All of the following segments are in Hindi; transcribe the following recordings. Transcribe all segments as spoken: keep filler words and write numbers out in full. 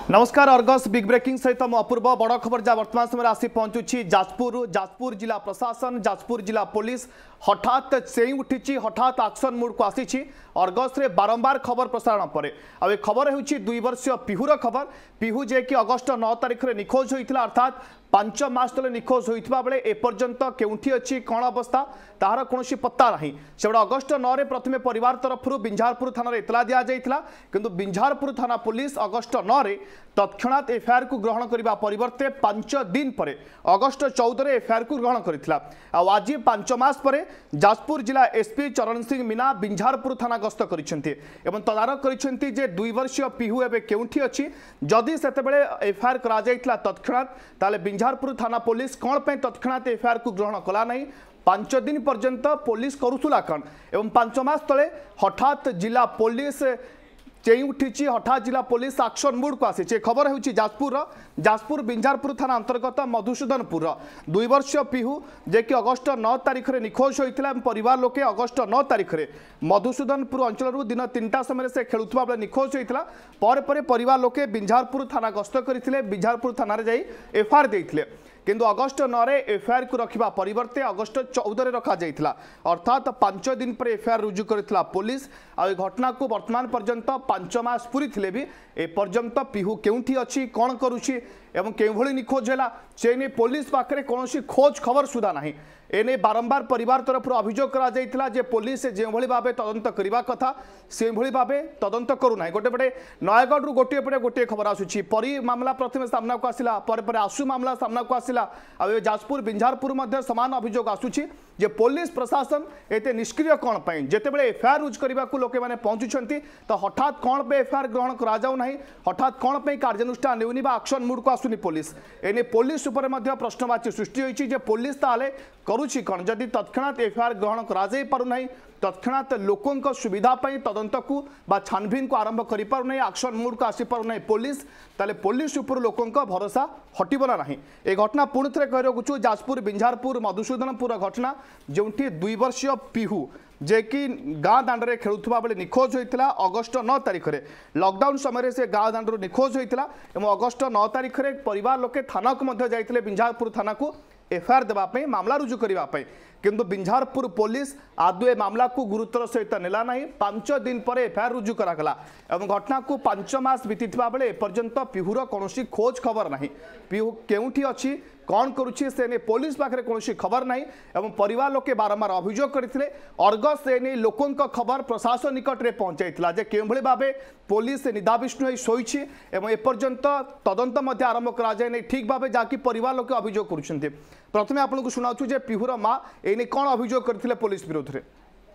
नमस्कार अर्गस बिग ब्रेकिंग सहित मु अपूर्व बड़ खबर जहाँ वर्तमान समय आसी पहुंचुची जाजपुर जाजपुर जिला प्रशासन जाजपुर जिला पुलिस हठात चेई उठी हठात एक्शन मोड को आसी अर्गस रे बारंबार खबर प्रसारण पर आ खबर होची दुई वर्षीय पिहुर खबर पिहू जे कि अगस्ट नौ तारिख में निखोज होता अर्थात पांच मास तले निखोज होता बेले एपर्यंत केउठी अच्छी कौन अवस्था तार कौन पत्ता ना से अगस्ट नौ रे प्रथमे परिवार तरफ बिंझारपुर थाना इतला दि जाइथिला किंतु बिंझारपुर थाना पुलिस अगस्ट नौ रे तत्क्षणात एफआईआर को ग्रहण करने परिवर्ते पांच दिन पर अगस्ट चौदह रे एफआईआर को ग्रहण करथिला आज पांच मास पर जाजपुर जिला एसपी चरण सिंह मीना बिंझारपुर थाना गस्त करिसेंती एवं तदारक करिसेंती जे दुई वर्षीय पिहू एबे केउठी अछि जदि सेतेबेले एफआईआर करा जाइथिला तत्क्षणात ताले बिंझारपुर थाना पुलिस कौन पे तत्क्षणात एफआईआर को ग्रहण कला नहीं पांच दिन पर्यंत पुलिस करुला कौन एवं पांच मास तले हठात जिला पुलिस चेई उठी हठात जिला पुलिस एक्शन मोड को आसी खबर होची जाजपुर जाजपुर बिंझारपुर थाना अंतर्गत मधुसूदनपुर दुई वर्षीय पिहू जे कि अगस्ट नौ तारिख में निखोज होता परिवार लोके अगस्ट नौ तारिख में मधुसूदनपुर अंचल दिन तीनटा समय से खेलुवा बेले निखोज होता पर पर परिवार लोके बिंझारपुर थाना गस्त करते बिंझारपुर थाना जाई एफआईआर देइथिले किंतु अगस्ट नौ रे एफआईआर को रखा परिवर्ते अगस्ट चौदह रखा जाइथिला अर्थात पांच दिन पर एफआईआर रुजु करथिला पुलिस आ घटना को वर्तमान पर्यंत पांच मास पूरी थिले भी ए पर्यंत पिहू केउठी अछि कोन करूछि एवं केभली निखोज हैला से ने पुलिस पाखरे कोनोसी खोज खबर सुधा नाही एने बारंबार परिवार तरफ अभियोग करा जाइथिला जे पुलिस जे भली भाबे तदंत करबा कथा से भली भाबे तदंत करू नाही गोटे पटे नयगढ़ रु गोटे पटे गोटे खबर आसुछि परी मामला प्रथमे सामना को आसिला पर पर आसु मामला सामना को आसिला आ जाजपुर बिंझारपुर मध्ये समान अभियोग आसुछि जे पुलिस प्रशासन एते निष्क्रिय कौन पाई जेतेबेले एफआईआर रुज करबा को लोके माने पहुंचुछंती तो हठात कौन पे एफआईआर ग्रहण करा जाउ नाही हठात कौन पे कार्यानुष्ठान नेउनी बा एक्शन मोड को आसुनी पुलिस एने पुलिस ऊपर मध्ये प्रश्नवाची सृष्टि होईछि जे पुलिस ताले करूछि कौन जदि तत्क्षणात एफआईआर ग्रहण करा जाई पारु नाही तत्क्षणात लोकों सुविधा पाई तदंत को बा छानबीन को आरंभ करि पारु नाही एक्शन मोड को आसी पारु नाही पुलिस ताले पुलिस ऊपर लोकों भरोसा हटिबना नाही ए घटना पुणी थे कहू जाजपुर बिंझारपुर मधुसूदनपुर घटना जोठी दुई वर्षीय पिहू जे कि गाँ दांडे खेलुवा बेले निखोज होता अगस्ट नौ तारिख में लॉकडाउन समय से गाँ दांडू निखोज होता अगस्ट नौ तारिख में परिवार लोके थाना को जाते बिंझारपुर थाना को एफआईआर देवाई मामला रुजु करने किंतु बिंझारपुर पुलिस आदौ ए मामला को गुरुतर सहित नेला नहीं पांच दिन पर एफआईआर रुजु करागला एवं घटना को पांच मास बीती बेले एपर्यंत पिहुर कौन खोज खबर नहीं पिहू केउठी अच्छी कौन करुच्छी से ने पुलिस पाखे कौन खबर नहीं एवं परिवार लोके बारंबार अभियोग करते अर्गस से नहीं लोकों खबर प्रशासन निकट में पहुंचाइला जे केभली भावे पुलिस निदाविष्णु हो शोची एवं एपर्यंत तदंत मध्य आरंभ कराए नहीं ठीक भाव जहाँकि परिवार लोके अभियोग करुछन्ते प्रथमे आपको शुणाऊँ जे पिहुर माँ एने कौन अभियोग करथिले पुलिस विरोध में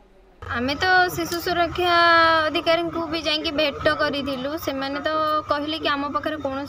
आमे तो शिशु सुरक्षा अधिकारी को भी जाइए भेट करूँ से मैंने तो कहले कि आम पाखे कौन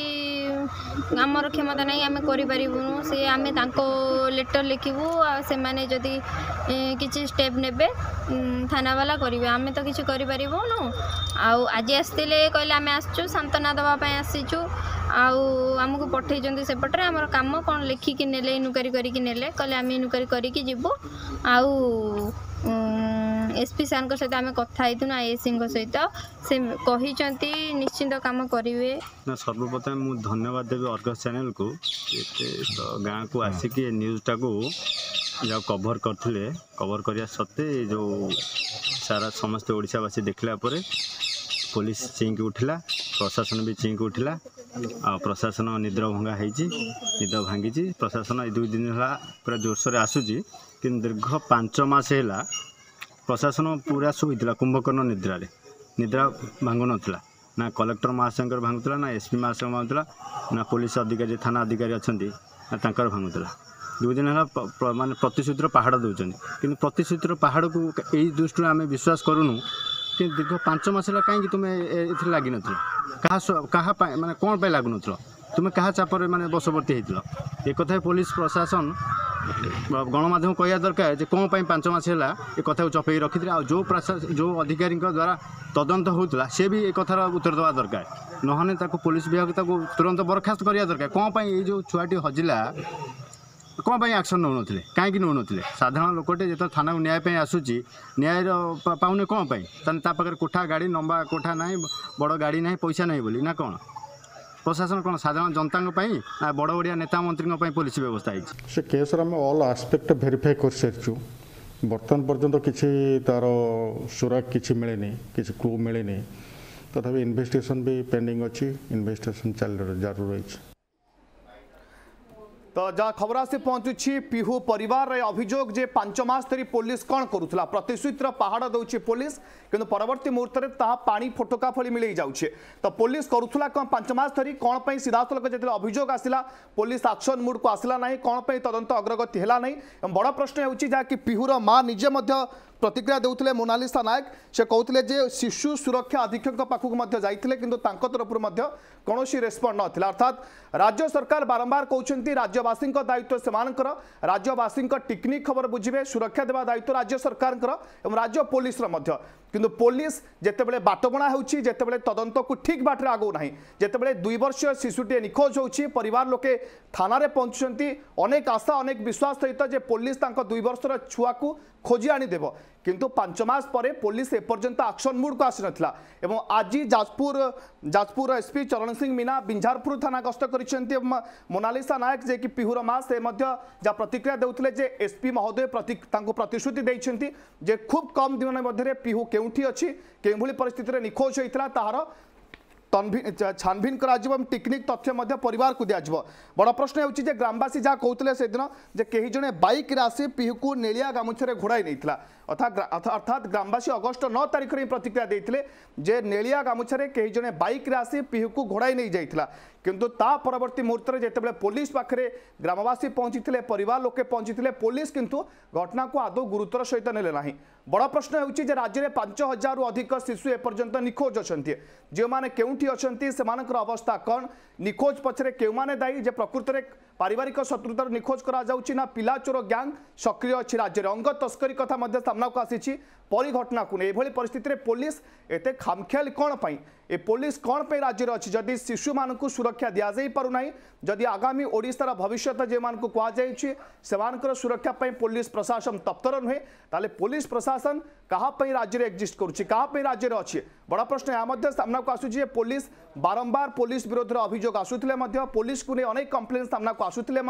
आमर क्षमता नहीं आम करूँ से आम लेटर लिखू से मैंने जदि किसी स्टेप नेबे थाना वाला करेंगे आम तो किसी करूँ आज आसते कहले आम आसचु सांत्वना देवाई आसीचु आमको पठे सेपटे आम कम कौन लिखिकी नेले इनक्वारी करके नेले कहले आम इनक्वारी करके जीवु आउ एसपी सार सहित आम कथा आईएससी सहित से कहते निश्चिंत काम करेंगे ना सर्वप्रथम मुझे धन्यवाद देवी अर्गस चैनल को तो गाँव को आसिक न्यूज़टा को जो कवर करते कवर करने सत्ते जो सारा समस्त ओडिशावासी देखला पर पुलिस चिंक उठिला प्रशासन भी चिंक उठिला आ प्रशासन निद्र भंगा होती निद भांगी प्रशासन दुई दिन है पूरा जोरसोर आसूची कि दीर्घ पांच मस है प्रशासन पूरा शोला कुंभकर्ण निद्रा निद्रा भांगु नाला ना कलेक्टर महाशंकर भांगुला ना एसपी महाशंकर भांगुला ना पुलिस अधिकारी थाना अधिकारी अच्छा ना भांगुला दुई दिन है मानने प्रतिश्रुतिर पहाड़ दौरान कि प्रतिश्रुतिर पहाड़ को यही दृष्टि आम विश्वास करूँ कि दीर्घ पांच मस है कहीं तुम्हें ये लगी ना क्या माने कौन पे लगुन तुम्हें क्या चापर माने बशवर्ती होता एक कथा पुलिस प्रशासन गणमाध्यम कहवा दरकार जे कौन पाई पांच मस है ये कथा चपे रखी जो प्रशासन जो अधिकारी द्वारा तदंत होता से भी एक कथार उत्तर देवा दरकार नहने पुलिस विभाग तुरंत बरखास्त करवा दरकार कौन पाई ये जो छुआटी हजिला कौन पाई एक्शन नौ ना कहीं नौ ना साधारण लोकटे जो थाना न्याय आसूची न्याय पाउने कौन पाई पाखे कोठा गाड़ी लंबा कोठा ना बड़ गाड़ी ना पैसा ना बोली ना कौन प्रशासन कौन साधारण जनता ना बड़ बड़िया नेता मंत्री पुलिस व्यवस्था से केस आम ऑल आस्पेक्ट वेरीफाई कर सारी बर्तमान पर्यंत किसी तार सुराग किसी मिले किसी क्लू मिले तथापि इन्वेस्टिगेशन भी पेंडिंग अच्छी इन्वेस्टिगेशन चल जारी रही। तो जहाँ खबर आसी पहुंचुछि पिहू परिवार अभियोग जे पांच मास धरी पुलिस कौन करुला प्रतिश्रुतिर पहाड़ दौची पुलिस किंतु परवर्ती मुहूर्त में ताहा पानी फोटका फली मिल जाऊे तो पुलिस करुला कौन पांच मास धरी कौन पर सीधासलख जो अभियोग आसला पुलिस एक्शन मुड को आसला ना कौन पर तदंत अग्रगति है ना बड़ प्रश्न हो जहाँकि पिहूर माँ निजे प्रतिक्रिया देउथिले मोनालिसा नायक से कहते जे शिशु सुरक्षा अधीक्षक पाखक जाइथिले किंतु तांको तरफ कौन रेस्पॉन्ड नथिला अर्थात राज्य सरकार बारंबार कहते राज्यवासी दायित्व सेमानकर राज्यवासी टेक्निक खबर बुझे सुरक्षा देवा दायित्व राज्य सरकार और राज्य पुलिस किंतु पुलिस जितेबाला बाटबणा होते तदंत को ठीक बाटे आगो ना जितेबाला दुई वर्ष शिशुटे निखोज होची परिवार लोके थाना पहुंचुंट अनेक आशा अनेक विश्वास सहित जे पुलिस दुई वर्षर छुआ को खोजी आनीदेव किंतु पांच मास परे पुलिस एपर्यंत एक्शन मुड को आसी नथिला एवं आज जाजपुर जाजपुर एसपी चरण सिंह मीना बिंझारपुर थाना गस्त करिसेंती मोनालिसा नायक जे कि पिहुर मा से मध्य जा प्रतिक्रिया देउथिले जे एसपी महोदय प्रति तांको प्रतिश्रुति दैछंती जे खूब कम दिन मध्य पिहु केउठी अछि केउभली परिस्थिति रे निखोज होइतला ताहार छानभिन कर टेक्निक तथ्य परिवार को दिज्व बड़ प्रश्न हो ग्रामवासी जहाँ कहते से दिन जे कहीं जड़े बाइक आसी पिहू को नेलिया गामुछे घोड़ाई नहीं अर्थात अर्थात ग्रामवासी अगस्ट नौ तारिख में प्रतिक्रिया देते जे नेलिया गामुछे कहीं जड़े बाइक आसी पिहू को घोड़ाई नहीं जाइथिला किंतु ता परवर्ती मुहूर्त में जितेबाला पुलिस पाखे ग्रामवासी पहुंची परिवार लोके पहुंची पुलिस किंतु घटना को आदौ गुरुतर सहित नेले ना बड़ प्रश्न हो राज्य में पांच हजार रु अधिक शिशु एपर्यंत निखोज अच्छा जो मैंने केउठी अच्छा से अवस्था कौन निखोज पछरे केउ माने दायी जे प्रकृत में पारिवारिक शत्रुतार निखोज करा जाउची ना पिला चोर गैंग सक्रिय अच्छी राज्य में अंग तस्करी कथा सामना को आसी परिघटना को नहीं परिस्थिति में पुलिस एते खामखियाली कौन पाई ए पुलिस कौन पे राज्य अच्छी जदि शिशु मान सुरक्षा दि जाई पारुना जदि आगामी ओडिशार भविष्य जे मान को कहुई सुरक्षा पुलिस प्रशासन तत्पर नुहे ताले पुलिस प्रशासन कहाँ राज्य में एक्जिस्ट करुच्ची कहाँ राज्य में अच्छी बड़ प्रश्न यहाँ सामना को आसूँ पुलिस बारंबार पुलिस विरोध में अभियोग आसूले पुलिस को नहीं अनेक कंप्लेन सामना को आसूले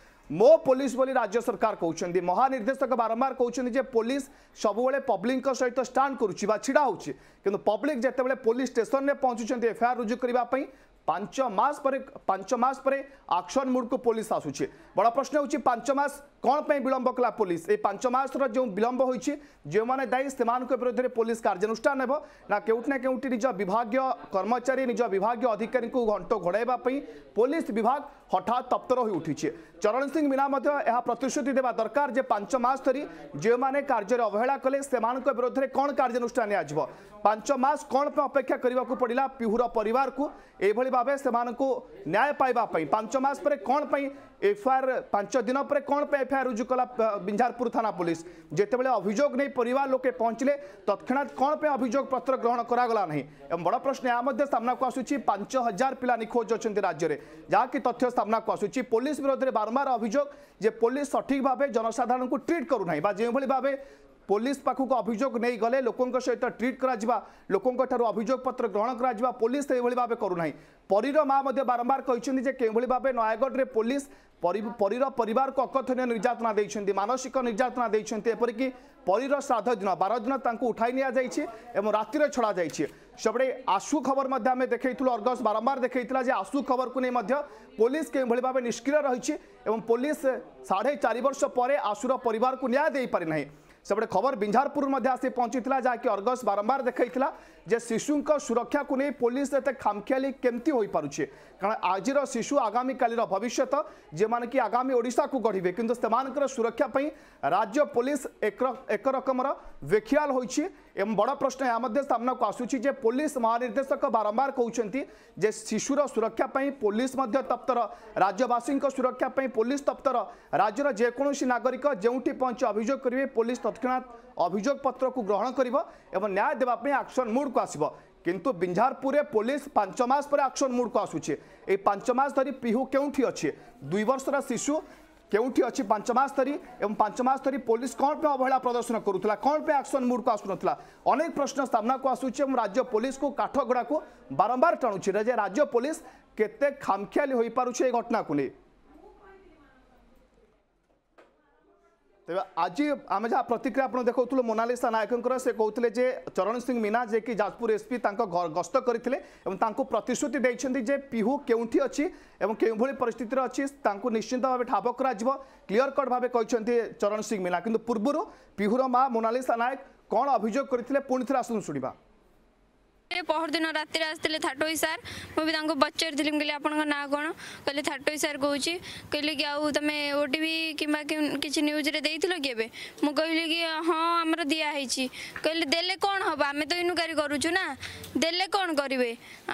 मो पुलिस बोली राज्य सरकार कहते महानिर्देशक बारंबार कहते पुलिस सबुबले पब्लिक सहित स्टांड करुच्ची छिड़ा होची किंतु पब्लिक जितेबाला पुलिस स्टेशन में पहुंचुंट एफआईआर रुजु करने पांच मास पर पांच मास पर एक्शन मुड को पुलिस आसूची बड़ प्रश्न होची पांच मास कौन पे विलंब कला पुलिस ए पांच मास जो विलंब होईची जो माने दायी से विरोध में पुलिस कार्यानुष्ठान नेब ना केउठी ना केउठी निज विभागीय कर्मचारी निज विभागीय अधिकारी को घंट घोड़ाइबा पई पुलिस विभाग हठात तप्तर हो उठी चरण सिंह मीना यह प्रतिश्रुति देवा दरकार जे पांच मास धरी जो मैंने कार्य अवहेला कले से विरोध में कौन कार्यानुष्ठान नियाजिबो पांच मास कौन पे अपेक्षा करने को पड़ा पिहुर परिवार को एभली भाव से न्याय पाइबा पांच मास पर कौन पे एफआईआर पांच दिन पर कौन पे एफआईआर रुजु कला बिंझारपुर थाना पुलिस जितेबाला अभियोग नहीं परिवार लोके पहुंचले तत्क्षणात कौन पे अभियोग पत्र ग्रहण करागला नहीं एवं बड़ प्रश्न यहाँ सामना को आसूची पांच हजार पिला निखोज अच्छा राज्य में जहाँकि तथ्य सामना को आसूची पुलिस विरोध में बारंबार अभियोग जे पुलिस सठिक भाव जनसाधारण को ट्रीट करूना जो भाव पुलिस पाखक अभियोग नहीं गले लोकों सहित ट्रीट करा लोकों ठारू अभियोग पत्र ग्रहण करा पुलिस से भाव करूना परीर माँ बारंबार कहते कि भाव नयगढ़ में पुलिस परीर परिवार को अकथनीय निर्यातना देते मानसिक निर्यातना देते एपरिकी परीर श्राद्ध दिन बार दिन उठाई नि जाइए रातिर छड़ा जाइए सेपटे आशु खबर आम देखु अर्गस बारंबार देखा जे आशु खबर को नहीं पुलिस के भाव निष्क्रिय रही पुलिस साढ़े चार वर्ष पर आशुर परिवार को न्याय दे पारि नहीं सेपटे खबर बिंझारपुर आसी पहुंची जहाँकि अर्गस बारंबार देखा जे शिशु सुरक्षा को नहीं पुलिस एत खामखियाली केमती हो पारुछे कारण आजिर शिशु आगामी कालीर भविष्य जे माने कि आगामी ओडिशा को गढ़े किंतु सेमानकर सुरक्षा पई राज्य पुलिस एक एक रकमर वेखियाल होइछि एवं बड़ प्रश्न यहाँ सामना को आसूची जे पुलिस महानिर्देशक बारंबार कहते जे शिशुर सुरक्षा पई पुलिस मध्य तप्तर राज्यवासी सुरक्षा पई पुलिस तप्तर राज्यर जेकोसी नागरिक जोठी पहुंच अभियोग करेंगे पुलिस तत्क्षणात अभियोग पत्र को ग्रहण कर न्याय देवाई एक्शन मुड को आसब किंतु बिंझारपुर पुलिस पांच मास पर एक्शन मुड को आसूचे ए पांच मास धरी पिहू केउठी अच्छे दुई वर्षर शिशु केउठी अच्छी पांच मास धरी एवं पांच मास धरी पुलिस कौन पे अवहेला प्रदर्शन करूला कौन पे एक्शन मूड को आसुनथला अनेक प्रश्न सामना को आसुचे एवं राज्य पुलिस को काठगड़ा को बारंबार टाणुछि जे राज्य पुलिस केते खामखियाली होई पारुछे ए घटना को नहीं। तेज आज आम जहाँ प्रतिक्रिया आप देखो मोनालिसा नायक से कहते जे चरण सिंह मीना जे कि जाजपुर एसपी गस्त करते प्रतिश्रुति देते जे पिहू केउठी अच्छी के परिस्थिति अच्छी निश्चित भाव ठाब कर क्लीयर कट भाव कहते चरण सिंह मीना किंतु पूर्व पिहूर माँ मोनालिसा नायक कौन अभियोग करते पुणी थे आसुन शुणा। पहर दिन राति आसते थाटोई सार मुझे पचारि कहली आप ना कौन कहले थाटोई सार कौन कहले कि आउ तुम ओटीवी कि किसी न्यूज रे देइथिलो कि एबे मु कहली कि हाँ आमर दिखाई कहले देले कौन हम आम तो इनक्वारी करुचु ना देले कौन करेंगे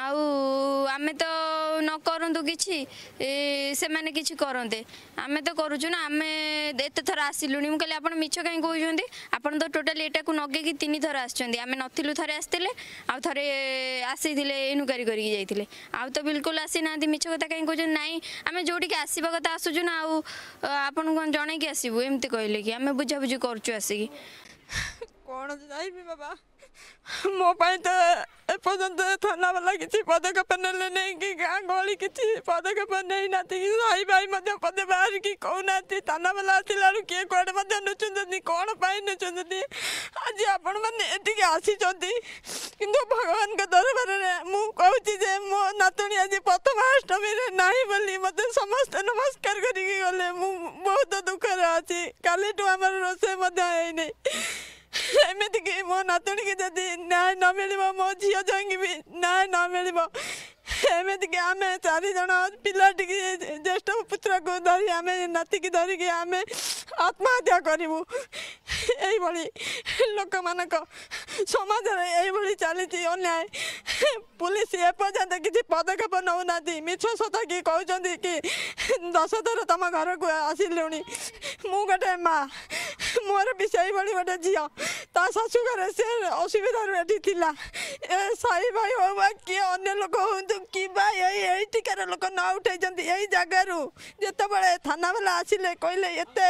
आम तो न करूँ कि से मैंने कि करते आम तो करुचु ना आम एत थर आसिलु मुझे आप मिछ कहीं कहते आप तो टोटाली एटा को नगे तीन थर आम नथिलु थे आसते आउ थे आसी इनक्वारी करके आउ तो बिल्कुल आसी ना मिछ कथा कहीं कहते नाई आम जोटिक आसवा कथा आसुचु ना आपन कौन जन कि आसबू एमती कहले कि आम बुझाबुझी करुचु आसिक कौन जाइबी बाबा मो तो एपर्तंत थाना वाला किसी पदक्षेप नेले नहीं कि गाँ गहली किसी पदक्षेप नहीं ना भाई भाई पदे बाहर की कहना थाना वाला आसला किए कड़े नुचुंट कौन पाई नुचुंट आज आपण मैंने आसी कि भगवान के दरबार में मुझे मो नातुणी आज प्रथम अष्टमी नहीं बोली मत समस्त नमस्कार करके गले बहुत दुखर अच्छी काली आम रोसे नहीं एमती कि मो नातुणी की जदि न्याय न मिल मो झी जंगी भी न्याय न मिल एमती कि आम चार जन पिला ज्येष्ठ पुत्र को धरी आम नाती की धरिकी आम आत्महत्या करूँ यही लोक मान समाज ये चली अन्याय पुलिस एपर्तंत किसी पदक्षेप नौना मिछ सत कि कहते कि दस थर तुम घर को आसिलु मु गोटे माँ मोर भी से गोटे झी ता शाशु घर से असुविधा ये साई भाई हो किए अन्य लोक हूँ कि टीकार लोक न उठे यही जगार जिते थाना वाला आसिले कहले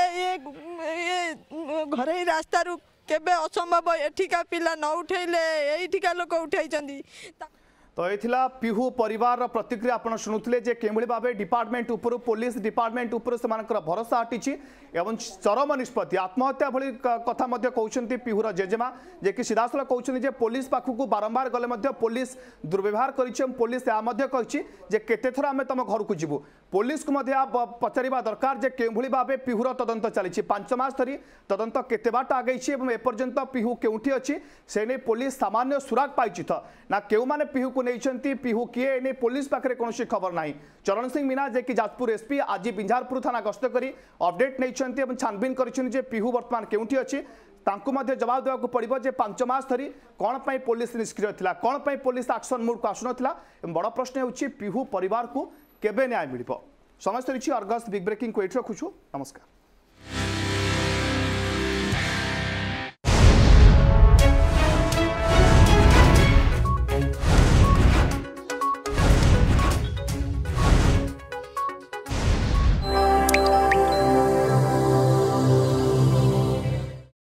ये घर रास्ता केबे असंभव एठिका पिला न उठेले एठिका लोक उठाई तो ये पिहू परिवार प्रतिक्रिया आप शुणुते जे केभली भाव डिपार्टमेंट उपर पुलिस डिपार्टमेंट उपर से भरोसा हटी एवं चरम निष्पत्ति आत्महत्या भली कथा कहते पिहूर जेजेमा जे कि सीधासल कहते पुलिस पाखक बारंबार गले पुलिस दुर्व्यवहार कर केते थर आम तुम घर को जीवु पुलिस को पचारा दरकार जे केभली भाव पिहूर तदंत चली पांच मास धरी तदंत केते बाट आगे एपर्यंत पिहू केउठी अच्छी से नहीं पुलिस सामान्य सुराग पाई ना केउ माने पिहू को नहीं पिहू किए नहीं पुलिस पाखे कौन खबर ना। चरण सिंह मीना जे कि जाजपुर एसपी आज बिंझारपुर थाना गस्त कर अपडेट नहीं छानबीन कर पिहू बर्तमान केउठी अच्छी जवाब देवाक पड़ो जे पांच मास धरी कौन पाई पुलिस निष्क्रिय थिला कौन पाई पुलिस एक्शन मूड को आसुनथिला बड़ प्रश्न होछि पिहू परिवार को केबे न्याय मिलिबो। समस्त रही अर्गस बिग ब्रेकिंग को ये रखुछु। नमस्कार।